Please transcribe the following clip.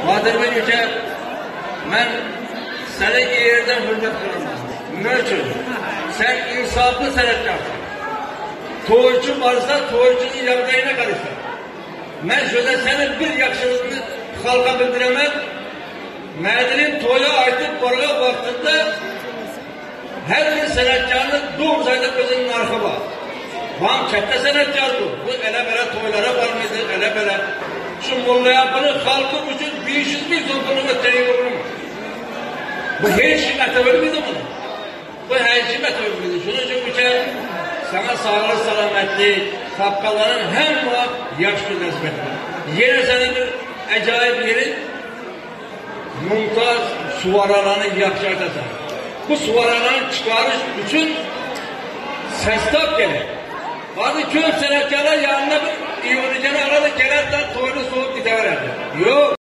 Madem ki ben senin yerden hürmet kılamam. Ne için? Sen insaflı senetkarsın. Toğurcu varsa toğurcunun yavdayına karışır. Ben şöyle senin bir yakışıklığını halka bildiremem. Mədinin toyu artık borga vaktinde her bir senetkarının doğum sayıda gözünün arka var. Van kette senetkar bu. Bu ele bele toylara var mıydı? Ele bele. Şu molla yapını halkı için 500 bin kilometre olur mu? Bu her şey meteor mıydı bunu? Bu her şey meteor mıydı? Şunun için bu şey sana sağlık selametli kapkaların hem var yaşlı nesbetli. Yine senin bir acayip yerin Mumtaz suvaralarını yakşartasın. Bu suvaraların çıkarış için sestap gelir. Bazı köy senetkarlar yanına bir iyi olacağını arada gelenler toyunu soğuk gider. Yok.